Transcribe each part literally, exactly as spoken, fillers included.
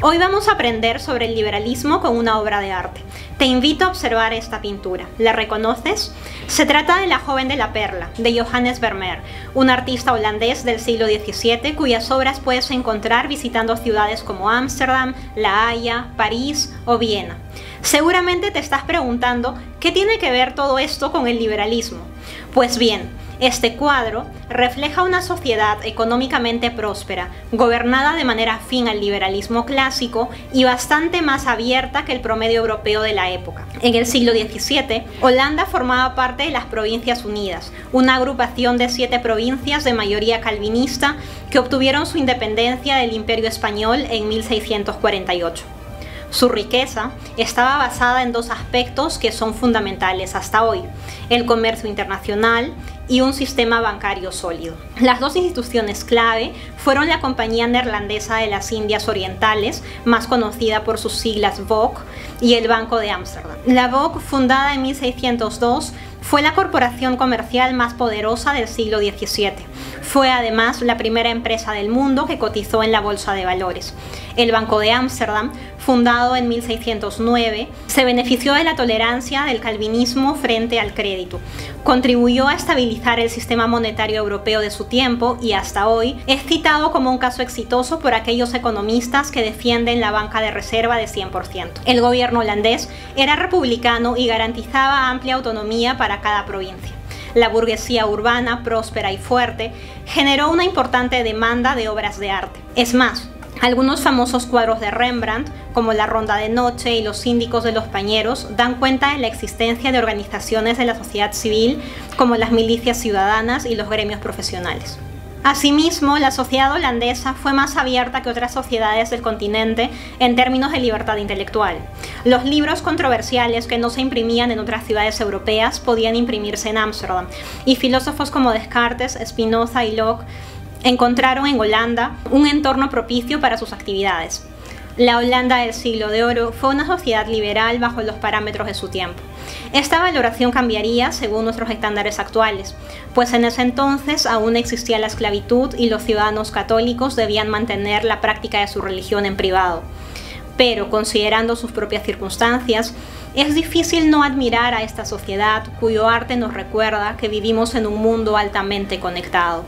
Hoy vamos a aprender sobre el liberalismo con una obra de arte. Te invito a observar esta pintura. ¿La reconoces? Se trata de La joven de la perla, de Johannes Vermeer, un artista holandés del siglo diecisiete cuyas obras puedes encontrar visitando ciudades como Ámsterdam, La Haya, París o Viena. Seguramente te estás preguntando, ¿qué tiene que ver todo esto con el liberalismo? Pues bien, este cuadro refleja una sociedad económicamente próspera, gobernada de manera afín al liberalismo clásico y bastante más abierta que el promedio europeo de la época. En el siglo diecisiete, Holanda formaba parte de las Provincias Unidas, una agrupación de siete provincias de mayoría calvinista que obtuvieron su independencia del Imperio Español en mil seiscientos cuarenta y ocho. Su riqueza estaba basada en dos aspectos que son fundamentales hasta hoy: el comercio internacional y un sistema bancario sólido. Las dos instituciones clave fueron la Compañía Neerlandesa de las Indias Orientales, más conocida por sus siglas V O C, y el Banco de Ámsterdam. La V O C, fundada en mil seiscientos dos, fue la corporación comercial más poderosa del siglo diecisiete. Fue además la primera empresa del mundo que cotizó en la bolsa de valores. El Banco de Ámsterdam, fundado en mil seiscientos nueve, se benefició de la tolerancia del calvinismo frente al crédito. Contribuyó a estabilizar el sistema monetario europeo de su tiempo y hasta hoy es citado como un caso exitoso por aquellos economistas que defienden la banca de reserva de cien por ciento. El gobierno holandés era republicano y garantizaba amplia autonomía para cada provincia. La burguesía urbana, próspera y fuerte, generó una importante demanda de obras de arte. Es más, algunos famosos cuadros de Rembrandt, como La Ronda de Noche y Los Síndicos de los Pañeros, dan cuenta de la existencia de organizaciones de la sociedad civil como las milicias ciudadanas y los gremios profesionales. Asimismo, la sociedad holandesa fue más abierta que otras sociedades del continente en términos de libertad intelectual. Los libros controversiales que no se imprimían en otras ciudades europeas podían imprimirse en Ámsterdam, y filósofos como Descartes, Spinoza y Locke encontraron en Holanda un entorno propicio para sus actividades. La Holanda del siglo de oro fue una sociedad liberal bajo los parámetros de su tiempo. Esta valoración cambiaría según nuestros estándares actuales, pues en ese entonces aún existía la esclavitud y los ciudadanos católicos debían mantener la práctica de su religión en privado. Pero, considerando sus propias circunstancias, es difícil no admirar a esta sociedad cuyo arte nos recuerda que vivimos en un mundo altamente conectado.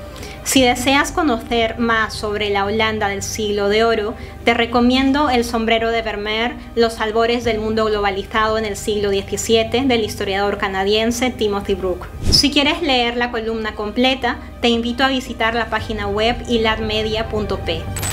Si deseas conocer más sobre la Holanda del siglo de oro, te recomiendo El sombrero de Vermeer, Los albores del mundo globalizado en el siglo diecisiete, del historiador canadiense Timothy Brook. Si quieres leer la columna completa, te invito a visitar la página web iladmedia punto p.